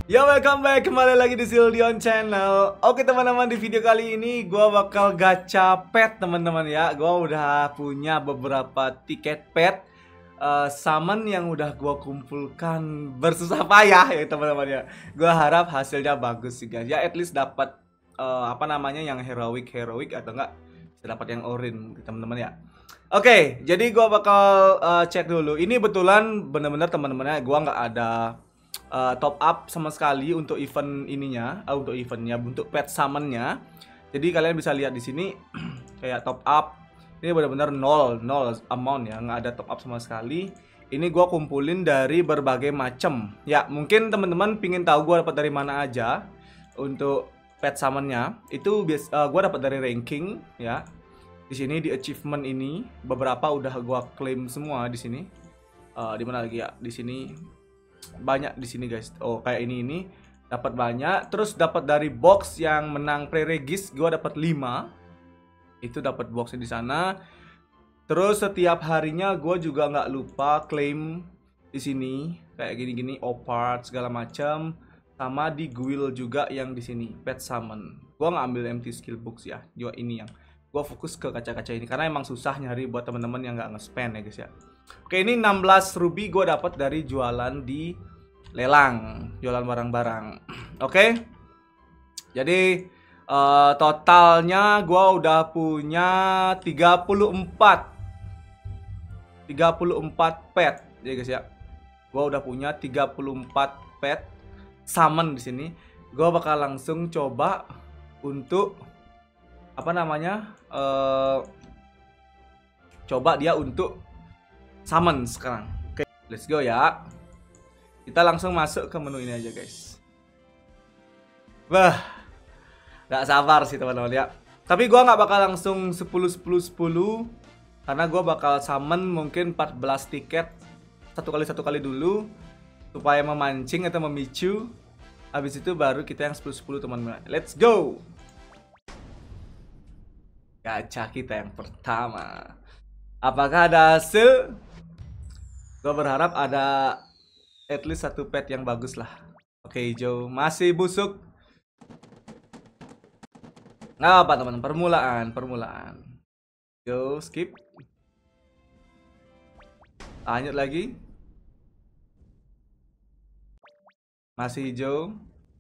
Ya, welcome back, kembali lagi di Sildion Channel. Oke teman-teman, di video kali ini gua bakal gacha pet teman-teman ya. Gua udah punya beberapa tiket pet summon yang udah gua kumpulkan bersusah payah ya teman-teman ya. Gua harap hasilnya bagus sih guys. Ya at least dapat apa namanya yang heroic atau enggak bisa dapat yang orin teman-teman ya. Oke, jadi gua bakal cek dulu. Ini betulan bener-bener teman-temannya gua nggak ada top up sama sekali untuk event ininya, untuk eventnya, untuk pet summonnya. Jadi kalian bisa lihat di sini kayak top up ini benar-benar nol amount ya, nggak ada top up sama sekali. Ini gua kumpulin dari berbagai macam. Ya mungkin teman-teman pingin tahu gua dapat dari mana aja untuk pet summonnya. Itu gua dapat dari ranking ya. Di sini di achievement ini beberapa udah gua claim semua di sini. Di mana lagi ya? Di sini banyak di sini guys. Oh kayak ini dapat banyak. Terus dapat dari box yang menang pre-regis gua dapat 5. Itu dapat boxnya di sana. Terus setiap harinya gua juga nggak lupa claim di sini kayak gini-gini opart segala macam, sama di guild juga yang di sini pet summon. Gua nggak ambil empty skill books ya. Juga ini yang gua fokus ke kaca-kaca ini karena emang susah nyari buat teman-teman yang nggak nge-spend ya guys ya. Oke, ini 16 ruby gue dapat dari jualan di lelang, jualan barang-barang. Oke. Jadi totalnya gue udah punya 34 pet ya guys ya. Gue udah punya 34 pet summon di sini. Gue bakal langsung coba untuk apa namanya? Coba dia untuk summon sekarang. Oke, let's go ya. Kita langsung masuk ke menu ini aja guys. Wah, gak sabar sih teman-teman ya. Tapi gua nggak bakal langsung 10 karena gua bakal summon mungkin 14 tiket satu kali dulu supaya memancing atau memicu. Habis itu baru kita yang 10 teman-teman. Let's go. Gacha kita yang pertama. Apakah ada hasil? Gue berharap ada at least satu pet yang bagus lah. Oke, hijau masih busuk. Nggak apa teman-teman, permulaan. Go skip. Lanjut lagi. Masih hijau.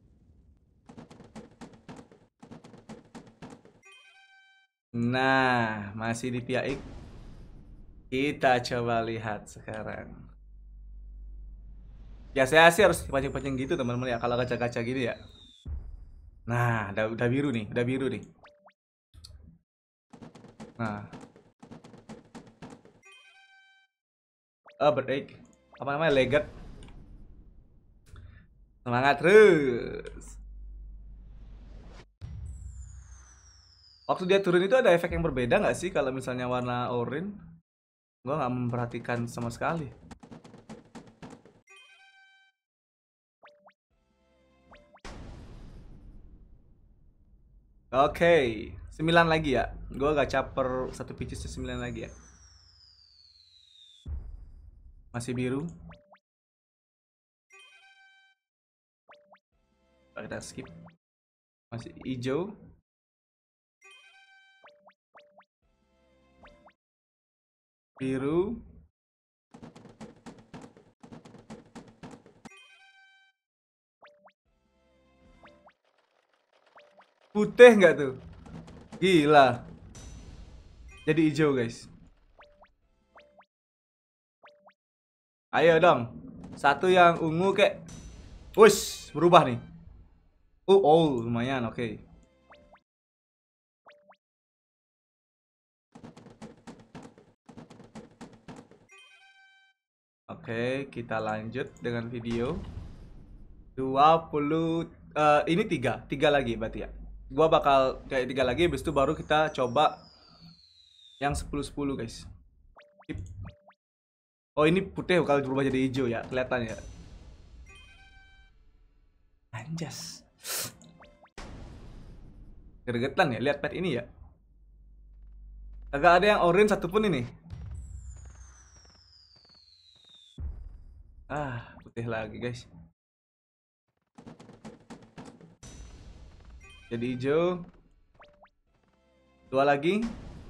Nah, masih di pihak X. Kita coba lihat sekarang. Ya saya sih harus pancing-pancing gitu teman-teman ya kalau gacha-gacha gini ya. Nah, udah biru nih, Nah. Break. Apa namanya? Legat. Semangat terus. Waktu dia turun itu ada efek yang berbeda nggak sih kalau misalnya warna oranye? Gue nggak memperhatikan sama sekali. Oke, 9 lagi ya. Gue gacha per satu pieces 9 lagi ya. Masih biru. Kita skip. Masih hijau. Biru. Putih nggak tuh? Gila. Jadi hijau guys. Ayo dong. Satu yang ungu kek. Wush, berubah nih. Oh lumayan, oke. Oke, kita lanjut dengan video. 20 ini 3 lagi berarti ya. Gua bakal kayak 3 lagi, habis itu baru kita coba yang 10 guys. Oh ini putih kalau berubah jadi hijau ya, kelihatan ya. Anjas. Gregetan ya, lihat pet ini ya. Agak ada yang orange satupun ini. Putih lagi guys. Jadi hijau. 2 lagi.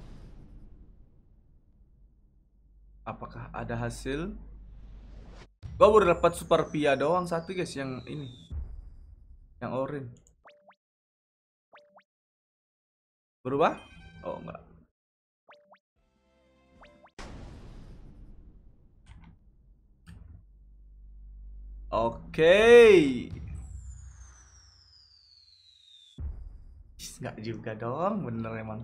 Apakah ada hasil? Gua baru dapat super pia doang satu guys, yang ini. Yang orange. Berubah? Oh enggak. Oke. Enggak juga dong, bener emang.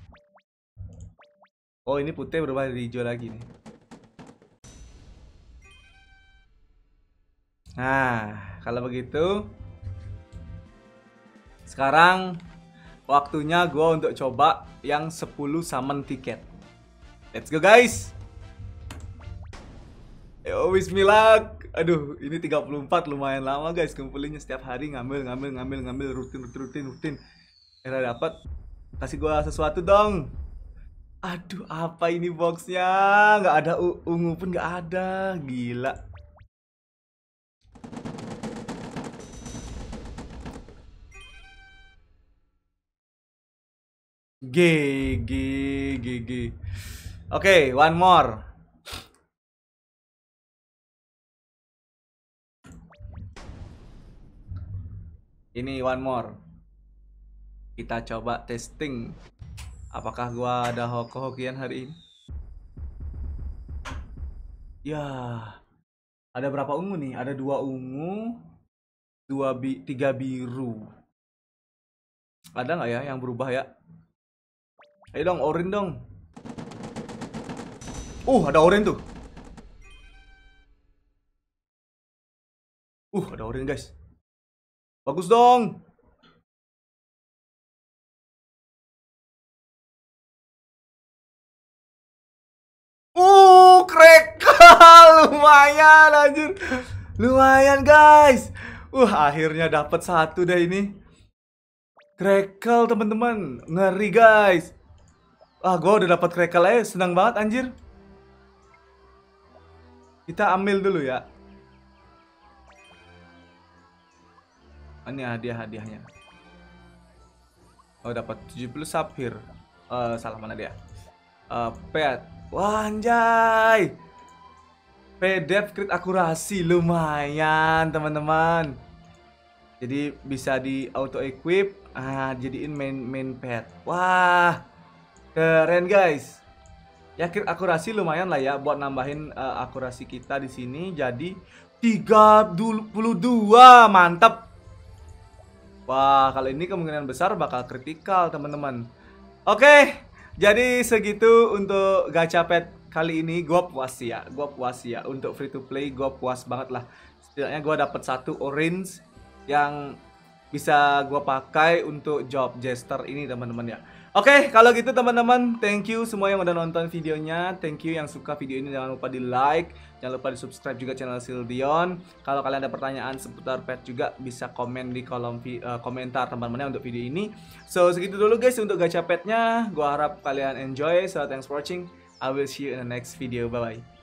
Oh ini putih berubah jadi hijau lagi nih. Nah, kalau begitu sekarang waktunya gue untuk coba yang 10 summon tiket. Let's go guys. Yo, wish me luck. Aduh, ini 34 lumayan lama guys, kumpulinnya setiap hari ngambil rutin. Era dapat. Kasih gue sesuatu dong. Aduh, apa ini boxnya? Nggak ada ungu pun nggak ada, gila. GG. Oke, one more. Ini one more. Kita coba testing. Apakah gua ada hoki-hokian hari ini? Ya, ada berapa ungu nih? Ada 2 ungu, 3 biru. Ada nggak ya yang berubah ya? Ayo dong, orange dong. Ada orange tuh. Ada orange guys. Bagus dong. Krekal. Lumayan anjir. Lumayan guys. Akhirnya dapat satu deh ini. Crackle teman-teman, ngeri guys. Gue udah dapat crackle aja, senang banget anjir. Kita ambil dulu ya. Ini hadiahnya. Dapat 70 sapphire. Salah mana dia? Pet. Wah anjay. PDF crit akurasi lumayan teman-teman. Jadi bisa di auto equip. Jadiin main pet. Wah, keren guys. Ya crit akurasi lumayan lah ya buat nambahin akurasi kita di sini jadi 32. Mantap. Wah, kalau ini kemungkinan besar bakal kritikal teman-teman. Oke, jadi segitu untuk gacha pet kali ini. Gue puas ya. Untuk free to play gue puas banget lah. Setidaknya gue dapet 1 orange yang bisa gue pakai untuk job jester ini teman-teman ya. Oke, kalau gitu teman-teman, thank you semua yang udah nonton videonya. Thank you yang suka video ini, jangan lupa di like, jangan lupa di subscribe juga channel Sildion. Kalau kalian ada pertanyaan seputar pet juga bisa komen di kolom komentar teman-teman untuk video ini. So segitu dulu guys untuk gacha petnya. Gue harap kalian enjoy. So thanks for watching. I will see you in the next video. Bye bye.